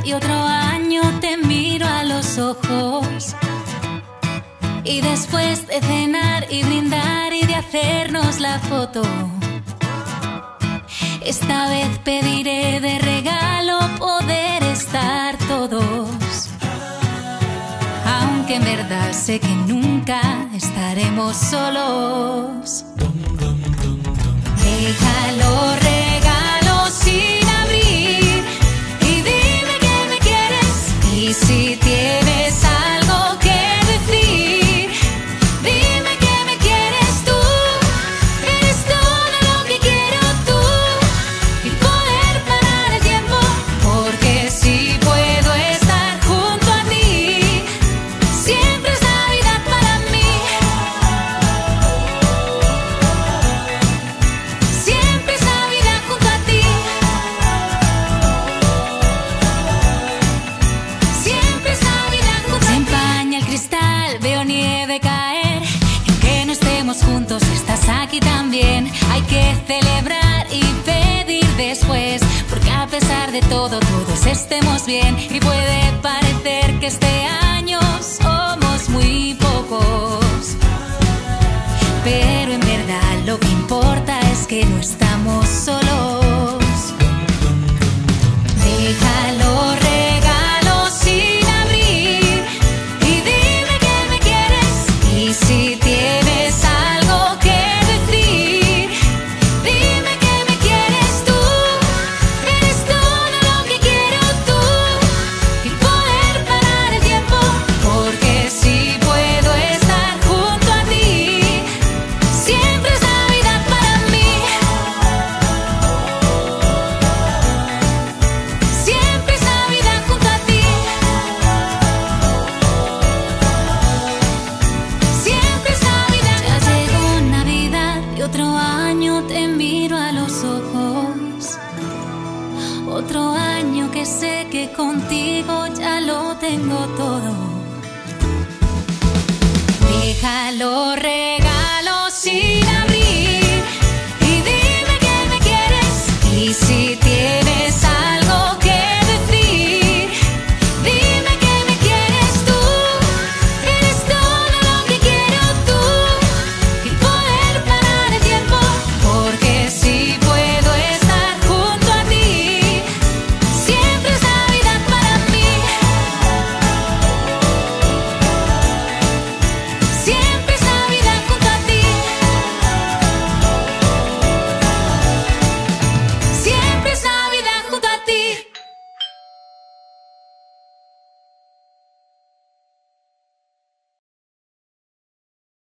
y otro año te miro a los ojos. Y después de cenar y brindar y de hacernos la foto, esta vez pediré de regalo poder estar todos. Aunque en verdad sé que nunca estaremos solos. Déjalo, regalo sin abrir y dime que me quieres. Y si tienes algo que decir, dime que me quieres tú. Eres todo lo que quiero tú y poder parar el tiempo, porque si puedo estar junto a ti, siempre es Navidad para mí. Siempre es Navidad junto a ti. Siempre es Navidad junto a ti. Se empaña el cristal, veo nieve caer, y aunque no estemos juntos, estás aquí también. Hay que celebrar y pedir después, porque a pesar de todo, todos estemos bien. Y puede parecer que este año somos muy pocos, pero en verdad lo que importa es que no estamos solos. Déjalo, regalo sin abrir y dime que me quieres. Y si tienes algo que decir, dime que me quieres tú. Eres todo lo que quiero tú y poder parar el tiempo, porque si puedo estar junto a ti, siempre es Navidad para mí. Siempre es Navidad junto a ti. Siempre es Navidad. Ya llegó Navidad y otro año te miro a los ojos. Otro año que sé que contigo ya lo tengo todo. Déjalo, regalo sin abrir.